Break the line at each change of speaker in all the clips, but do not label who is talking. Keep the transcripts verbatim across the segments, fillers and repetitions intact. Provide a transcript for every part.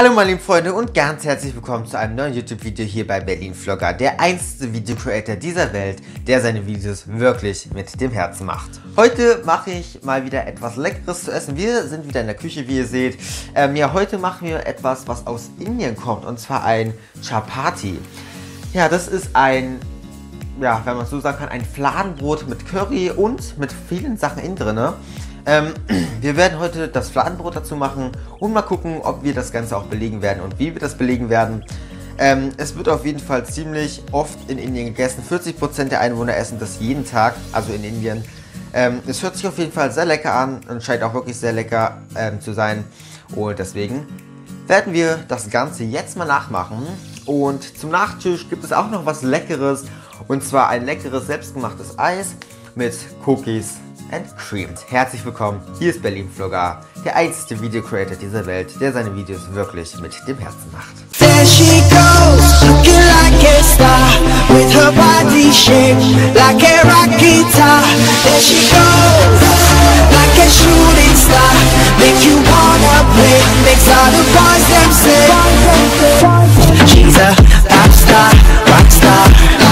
Hallo meine lieben Freunde und ganz herzlich willkommen zu einem neuen YouTube-Video hier bei Berlin Vlogger, der einzige Video-Creator dieser Welt, der seine Videos wirklich mit dem Herzen macht. Heute mache ich mal wieder etwas Leckeres zu essen. Wir sind wieder in der Küche, wie ihr seht. Ähm, ja, heute machen wir etwas, was aus Indien kommt, und zwar ein Chapati. Ja, das ist ein, ja, wenn man so sagen kann, ein Fladenbrot mit Curry und mit vielen Sachen innen drin. Ähm, wir werden heute das Fladenbrot dazu machen und mal gucken, ob wir das Ganze auch belegen werden und wie wir das belegen werden. Ähm, es wird auf jeden Fall ziemlich oft in Indien gegessen. vierzig Prozent der Einwohner essen das jeden Tag, also in Indien. Ähm, es hört sich auf jeden Fall sehr lecker an und scheint auch wirklich sehr lecker ähm, zu sein. Und deswegen werden wir das Ganze jetzt mal nachmachen. Und zum Nachtisch gibt es auch noch was Leckeres, und zwar ein leckeres selbstgemachtes Eis mit Cookies and Cream. Herzlich willkommen, hier ist Berlin Vlogger, der einzige Video-Creator dieser Welt, der seine Videos wirklich mit dem Herzen macht.
There she goes, looking like a star, with her body shaped like a rock guitar. There she goes, like a shooting star, make you wanna play, makes all the boys them say. She's a pop star, rock star,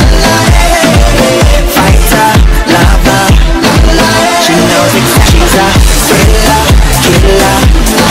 fighter, lover. She knows exactly she's a thriller, killer,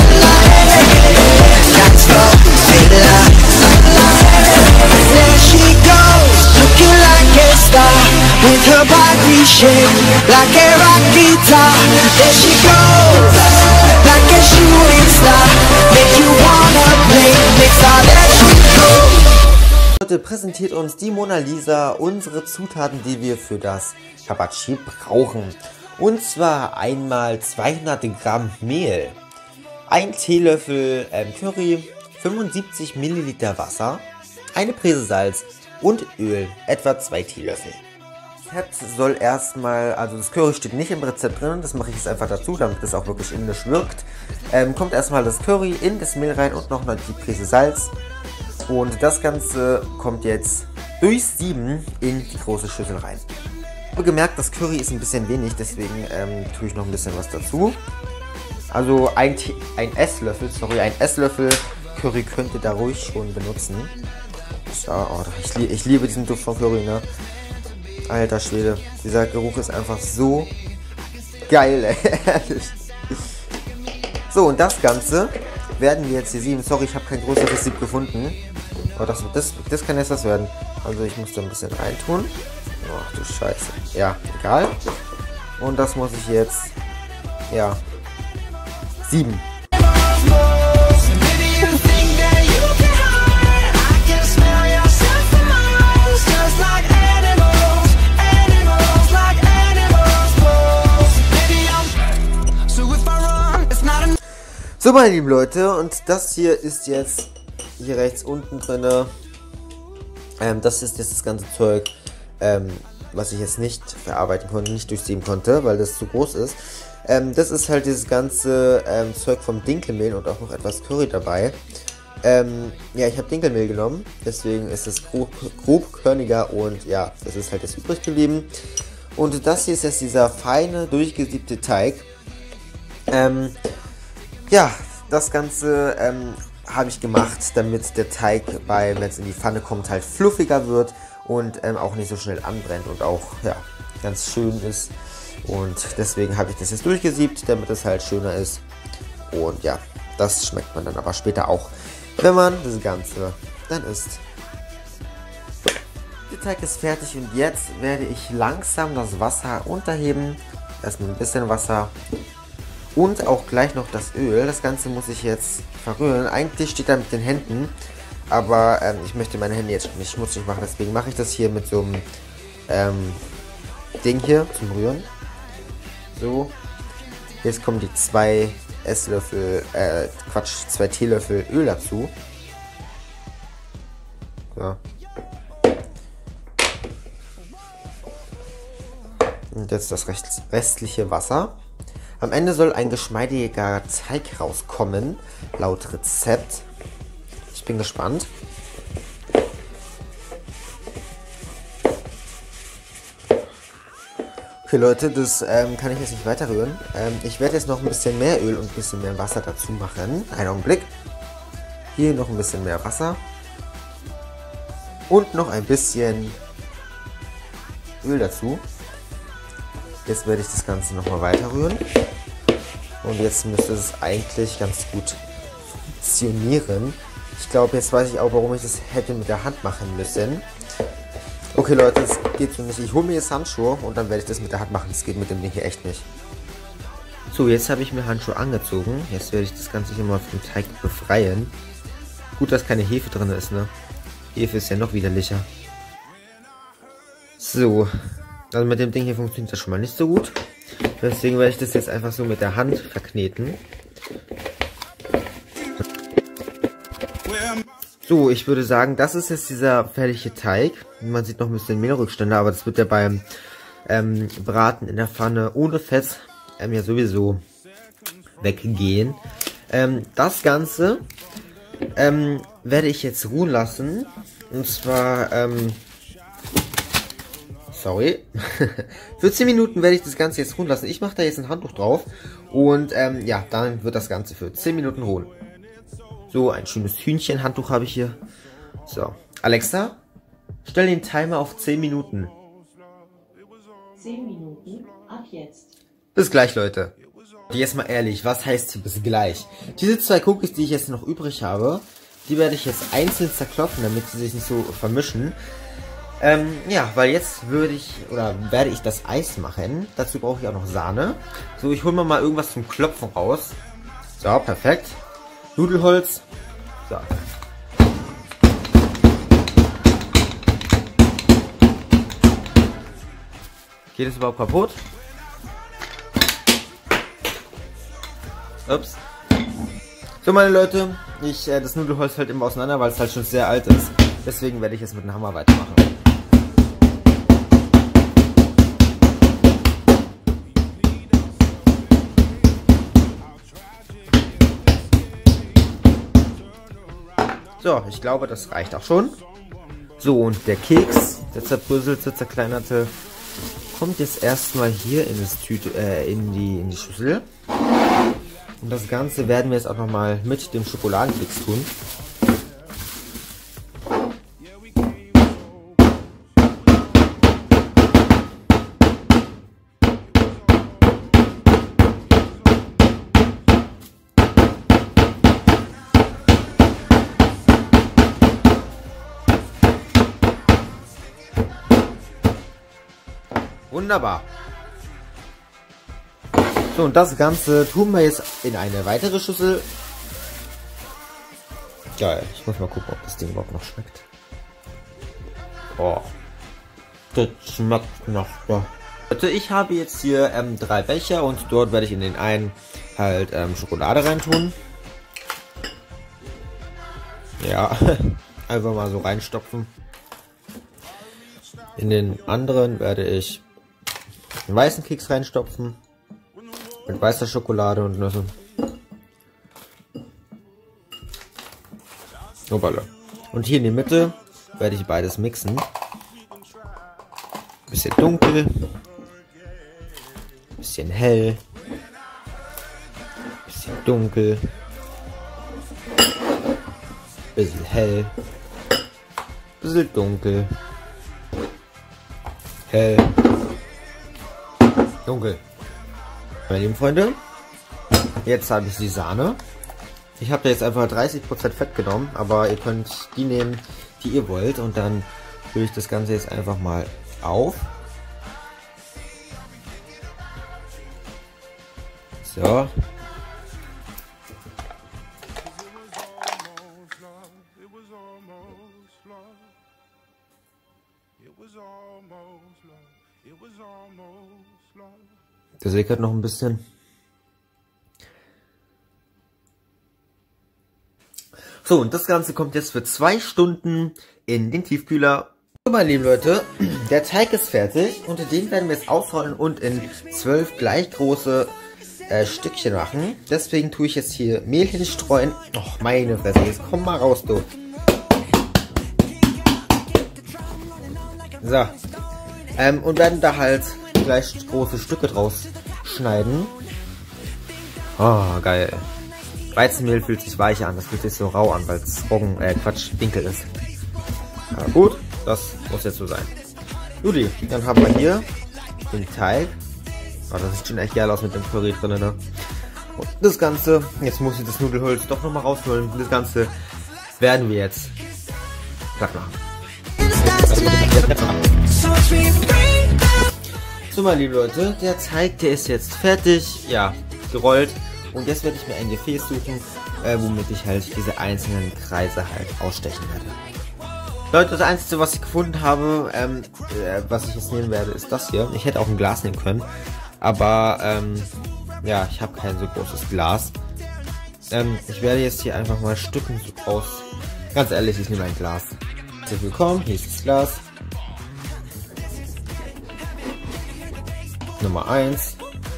dance floor filler. There she goes, looking like a star, with her body shaped like a rock guitar. There she goes, like a shooting star, make you wanna play, makes all that she goes.
Heute präsentiert uns die Mona Lisa unsere Zutaten, die wir für das Chapati brauchen. Und zwar einmal zweihundert Gramm Mehl, ein Teelöffel ähm, Curry, fünfundsiebzig Milliliter Wasser, eine Prise Salz und Öl, etwa zwei Teelöffel. Das Rezept soll erstmal, also das Curry steht nicht im Rezept drin, das mache ich jetzt einfach dazu, damit es auch wirklich indisch wirkt. Ähm, kommt erstmal das Curry in das Mehl rein und noch mal die Prise Salz. Und das Ganze kommt jetzt durchsieben in die große Schüssel rein. Ich habe gemerkt, das Curry ist ein bisschen wenig, deswegen ähm, tue ich noch ein bisschen was dazu. Also ein, ein Esslöffel, sorry, ein Esslöffel Curry könnt ihr da ruhig schon benutzen. So, oh, ich, lie ich liebe diesen Duft von Curry, ne? Alter Schwede, dieser Geruch ist einfach so geil, ey. So, und das Ganze werden wir jetzt hier sieben. Sorry, ich habe kein größeres Sieb gefunden. Aber das, das, das kann jetzt was werden. Also ich muss da ein bisschen reintun. Ach du Scheiße. Ja, egal. Und das muss ich jetzt, ja, sieben. So, meine lieben Leute, und das hier ist jetzt hier rechts unten drin. Ähm, das ist jetzt das ganze Zeug, ähm, was ich jetzt nicht verarbeiten konnte, nicht durchsieben konnte, weil das zu groß ist. Ähm, das ist halt dieses ganze ähm, Zeug vom Dinkelmehl und auch noch etwas Curry dabei. Ähm, ja, ich habe Dinkelmehl genommen, deswegen ist es grob, grobkörniger und ja, das ist halt jetzt übrig geblieben. Und das hier ist jetzt dieser feine, durchgesiebte Teig. Ähm, ja, das Ganze ähm, habe ich gemacht, damit der Teig, bei, wenn es in die Pfanne kommt, halt fluffiger wird und ähm, auch nicht so schnell anbrennt und auch, ja, ganz schön ist. Und deswegen habe ich das jetzt durchgesiebt, damit es halt schöner ist. Und ja, das schmeckt man dann aber später auch, wenn man das Ganze dann isst. So, der Teig ist fertig und jetzt werde ich langsam das Wasser unterheben. Erstmal ein bisschen Wasser. Und auch gleich noch das Öl. Das Ganze muss ich jetzt verrühren. Eigentlich steht da mit den Händen. Aber ähm, ich möchte meine Hände jetzt nicht schmutzig machen. Deswegen mache ich das hier mit so einem ähm, Ding hier zum Rühren. So. Jetzt kommen die zwei Esslöffel, äh, Quatsch, zwei Teelöffel Öl dazu. So. Und jetzt das restliche Wasser. Am Ende soll ein geschmeidiger Teig rauskommen, laut Rezept. Ich bin gespannt. Okay Leute, das ähm, kann ich jetzt nicht weiter rühren. Ähm, ich werde jetzt noch ein bisschen mehr Öl und ein bisschen mehr Wasser dazu machen. Einen Augenblick. Hier noch ein bisschen mehr Wasser. Und noch ein bisschen Öl dazu. Jetzt werde ich das Ganze nochmal weiter rühren. Und jetzt müsste es eigentlich ganz gut funktionieren. Ich glaube, jetzt weiß ich auch, warum ich das hätte mit der Hand machen müssen. Okay Leute, das geht so nicht. Ich hole mir jetzt Handschuhe und dann werde ich das mit der Hand machen. Das geht mit dem Ding hier echt nicht. So, jetzt habe ich mir Handschuhe angezogen. Jetzt werde ich das Ganze hier mal vom Teig befreien. Gut, dass keine Hefe drin ist, ne? Hefe ist ja noch widerlicher. So. Also mit dem Ding hier funktioniert das schon mal nicht so gut. Deswegen werde ich das jetzt einfach so mit der Hand verkneten. So, ich würde sagen, das ist jetzt dieser fertige Teig. Man sieht noch ein bisschen Mehlrückstände, aber das wird ja beim ähm, Braten in der Pfanne ohne Fett ähm, ja sowieso weggehen. Ähm, das Ganze ähm, werde ich jetzt ruhen lassen. Und zwar, ähm, sorry, für zehn Minuten werde ich das Ganze jetzt ruhen lassen. Ich mache da jetzt ein Handtuch drauf und ähm, ja, dann wird das Ganze für zehn Minuten ruhen. So, ein schönes Hühnchenhandtuch habe ich hier. So, Alexa, stell den Timer auf zehn Minuten.
zehn Minuten, ab jetzt.
Bis gleich, Leute. Jetzt mal ehrlich, was heißt hier bis gleich? Diese zwei Cookies, die ich jetzt noch übrig habe, die werde ich jetzt einzeln zerklopfen, damit sie sich nicht so vermischen. Ähm, ja, weil jetzt würde ich, oder werde ich das Eis machen. Dazu brauche ich auch noch Sahne. So, ich hole mir mal irgendwas zum Klopfen raus. So, perfekt. Nudelholz. So. Geht das überhaupt kaputt? Ups. So, meine Leute, ich, äh, das Nudelholz fällt immer auseinander, weil es halt schon sehr alt ist. Deswegen werde ich jetzt mit dem Hammer weitermachen. So, ich glaube, das reicht auch schon. So, und der Keks, der zerbröselte, zerkleinerte, kommt jetzt erstmal hier in, das Tüte, äh, in, die, in die Schüssel. Und das Ganze werden wir jetzt auch nochmal mit dem Schokoladenkeks tun. Wunderbar. So, und das Ganze tun wir jetzt in eine weitere Schüssel. Geil. Ich muss mal gucken, ob das Ding überhaupt noch schmeckt. Oh. Das schmeckt noch. Ja. Ich habe jetzt hier ähm, drei Becher und dort werde ich in den einen halt ähm, Schokolade reintun. Ja. Einfach mal so reinstopfen. In den anderen werde ich einen weißen Keks reinstopfen. Mit weißer Schokolade und Nüsse. Hoppala. Und hier in die Mitte werde ich beides mixen. Bisschen dunkel. Bisschen hell. Bisschen dunkel. Bisschen hell. Bisschen dunkel. Hell. Dunkel. Meine lieben Freunde, jetzt habe ich die Sahne. Ich habe da jetzt einfach dreißig Prozent Fett genommen, aber ihr könnt die nehmen, die ihr wollt. Und dann fülle ich das Ganze jetzt einfach mal auf. So. Der sickert noch ein bisschen. So, und das Ganze kommt jetzt für zwei Stunden in den Tiefkühler. So, meine lieben Leute, der Teig ist fertig und den werden wir jetzt ausrollen und in zwölf gleich große äh, Stückchen machen. Deswegen tue ich jetzt hier Mehl hinstreuen. Och, meine Fresse, jetzt komm mal raus, du. So. Ähm, und werden da halt gleich große Stücke draus schneiden. Oh, geil. Weizenmehl fühlt sich weicher an, das fühlt sich so rau an, weil es Roggen, äh, Quatsch, Dinkel ist. Aber gut, das muss jetzt so sein. Judy, dann haben wir hier den Teig. Oh, das sieht schon echt geil aus mit dem Curry drin, ne? Und das Ganze, jetzt muss ich das Nudelholz doch nochmal rausholen. Das Ganze werden wir jetzt platt machen. So, meine lieben Leute, der Teig, der ist jetzt fertig, ja, gerollt. Und jetzt werde ich mir ein Gefäß suchen, äh, womit ich halt diese einzelnen Kreise halt ausstechen werde. Leute, das Einzige, was ich gefunden habe, ähm, äh, was ich jetzt nehmen werde, ist das hier. Ich hätte auch ein Glas nehmen können, aber ähm, ja, ich habe kein so großes Glas. Ähm, ich werde jetzt hier einfach mal Stücken so aus. Ganz ehrlich, ich nehme ein Glas. Herzlich willkommen, hier ist das Glas. Nummer eins.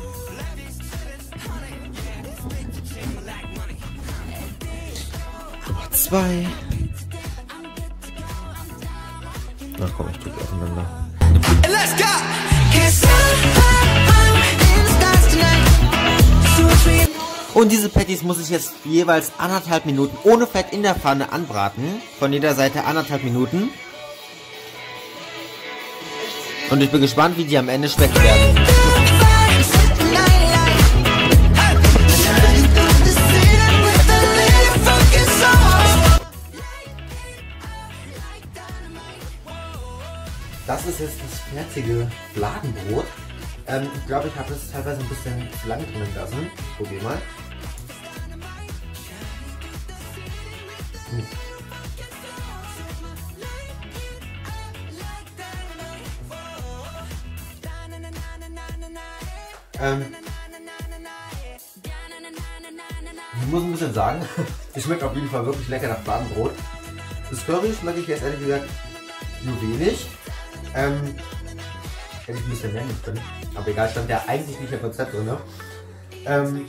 Nummer zwei. Na komm, ich drücke aufeinander. Und diese Patties muss ich jetzt jeweils anderthalb Minuten ohne Fett in der Pfanne anbraten. Von jeder Seite anderthalb Minuten. Und ich bin gespannt, wie die am Ende schmecken werden. Das ist jetzt das fertige Fladenbrot. Ähm, ich glaube, ich habe es teilweise ein bisschen zu lange drin lassen. Ich probiere mal. Hm. Ähm, ich muss ein bisschen sagen, es schmeckt auf jeden Fall wirklich lecker nach Fladenbrot. Das Curry schmecke ich jetzt ehrlich gesagt nur wenig. Ähm, hätte ich ein bisschen mehr nehmen können. Aber egal, stand ja eigentlich nicht im Rezept drin. Ne? Ähm,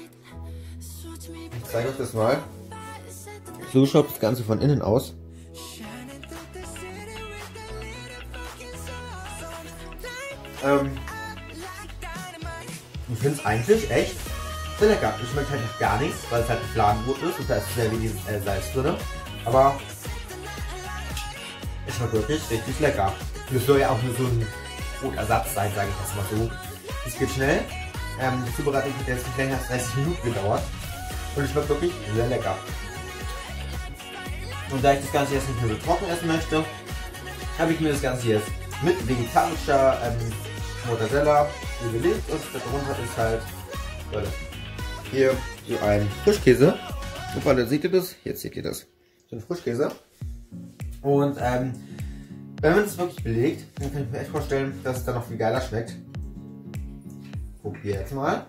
ich zeige euch das mal. So schaut das Ganze von innen aus. Ähm, ich finde es eigentlich echt sehr lecker. Es schmeckt halt noch gar nichts, weil es halt ein Fladenbrot ist und da ist sehr wenig äh, Salz drin. Aber es schmeckt wirklich richtig lecker. Das soll ja auch nur so ein Brotersatz sein, sage ich jetzt mal so. Es geht schnell. Ähm, die Zubereitung hat jetzt nicht länger als dreißig Minuten gedauert. Und es schmeckt wirklich sehr lecker. Und da ich das Ganze jetzt nicht mehr so trocken essen möchte, habe ich mir das Ganze jetzt mit vegetarischer ähm, Mozzarella belegt. Und darunter ist halt Leute, hier so ein Frischkäse. Guck mal, da seht ihr das? Jetzt seht ihr das. So ein Frischkäse. Und ähm, wenn man es wirklich belegt, dann kann ich mir echt vorstellen, dass es dann noch viel geiler schmeckt. Probier jetzt mal.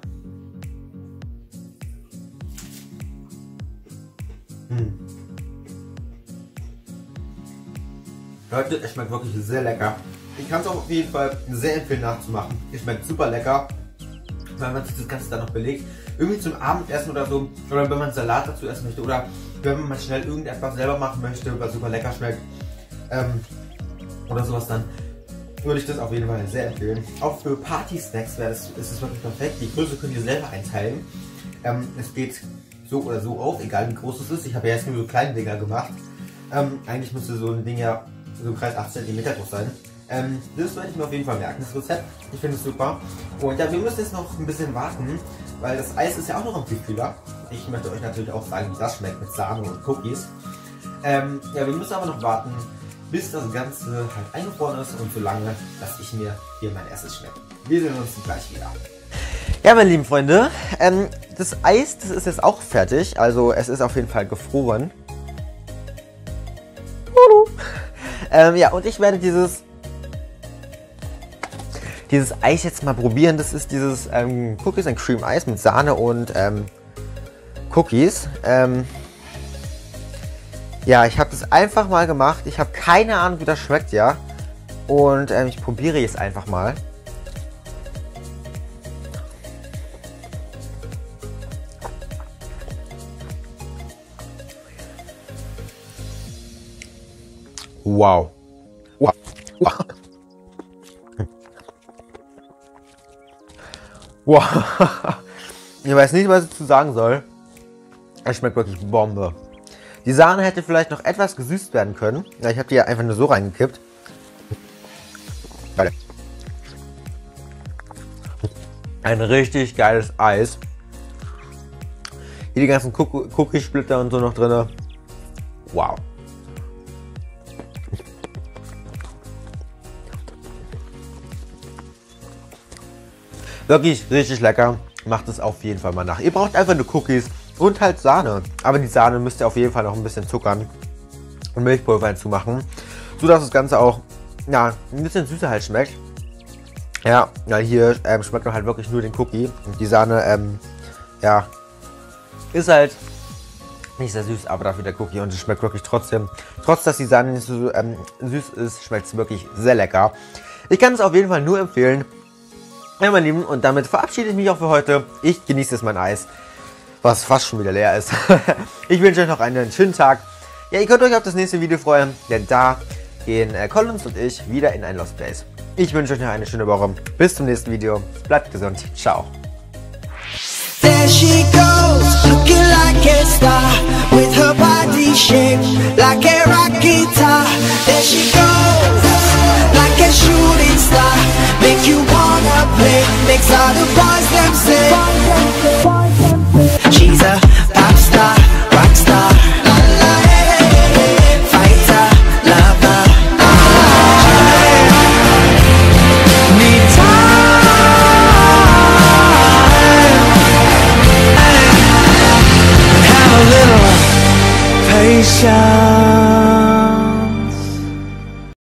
Hm. Leute, es schmeckt wirklich sehr lecker. Ich kann es auch auf jeden Fall sehr empfehlen nachzumachen. Es schmeckt super lecker, wenn man sich das Ganze dann noch belegt. Irgendwie zum Abendessen oder so, oder wenn man Salat dazu essen möchte, oder wenn man mal schnell irgendetwas selber machen möchte, was super lecker schmeckt. Ähm, oder sowas, dann würde ich das auf jeden Fall sehr empfehlen. Auch für Party-Snacks wäre das, ist es wirklich perfekt. Die Größe könnt ihr selber einteilen. Ähm, es geht so oder so auf, egal wie groß es ist. Ich habe ja jetzt nur so kleine Dinger gemacht. Ähm, eigentlich müsste so ein Ding ja so kreis acht Zentimeter groß sein. Ähm, das werde ich mir auf jeden Fall merken, das Rezept. Ich finde es super. Und ja, wir müssen jetzt noch ein bisschen warten, weil das Eis ist ja auch noch im Tiefkühler. Ich möchte euch natürlich auch sagen, wie das schmeckt mit Sahne und Cookies. Ähm, ja, wir müssen aber noch warten, bis das Ganze halt eingefroren ist, und so lange lasse ich mir hier mein Erstes schmecken. Wir sehen uns gleich wieder. Ja, meine lieben Freunde, ähm, das Eis, das ist jetzt auch fertig, also es ist auf jeden Fall gefroren. ähm, ja, und ich werde dieses dieses Eis jetzt mal probieren. Das ist dieses ähm, Cookies and Cream Eis mit Sahne und ähm, Cookies. Ähm, Ja, ich habe das einfach mal gemacht. Ich habe keine Ahnung, wie das schmeckt, ja. Und ähm, ich probiere jetzt einfach mal. Wow. Wow. Wow. Wow. Ich weiß nicht, was ich dazu sagen soll. Es schmeckt wirklich Bombe. Die Sahne hätte vielleicht noch etwas gesüßt werden können. Ja, ich habe die ja einfach nur so reingekippt. Ein richtig geiles Eis. Hier die ganzen Cookie-Splitter und so noch drin. Wow. Wirklich richtig lecker. Macht es auf jeden Fall mal nach. Ihr braucht einfach nur Cookies und halt Sahne. Aber die Sahne müsst ihr auf jeden Fall noch ein bisschen zuckern und Milchpulver hinzumachen, sodass das Ganze auch ja, ein bisschen süßer halt schmeckt. Ja, ja hier ähm, schmeckt man halt wirklich nur den Cookie. Und die Sahne, ähm, ja, ist halt nicht sehr süß, aber dafür der Cookie. Und es schmeckt wirklich trotzdem, trotz dass die Sahne nicht so ähm, süß ist, schmeckt es wirklich sehr lecker. Ich kann es auf jeden Fall nur empfehlen. Ja, meine Lieben, und damit verabschiede ich mich auch für heute. Ich genieße jetzt mein Eis, was fast schon wieder leer ist. Ich wünsche euch noch einen schönen Tag. Ja, ihr könnt euch auf das nächste Video freuen, denn da gehen äh, Collins und ich wieder in ein Lost Place. Ich wünsche euch noch eine schöne Woche. Bis zum nächsten Video. Bleibt gesund. Ciao.
There she goes, looking like a star, with her body shaped like a rock guitar. There she goes, like a shooting star, make you wanna play, makes all the boys them say.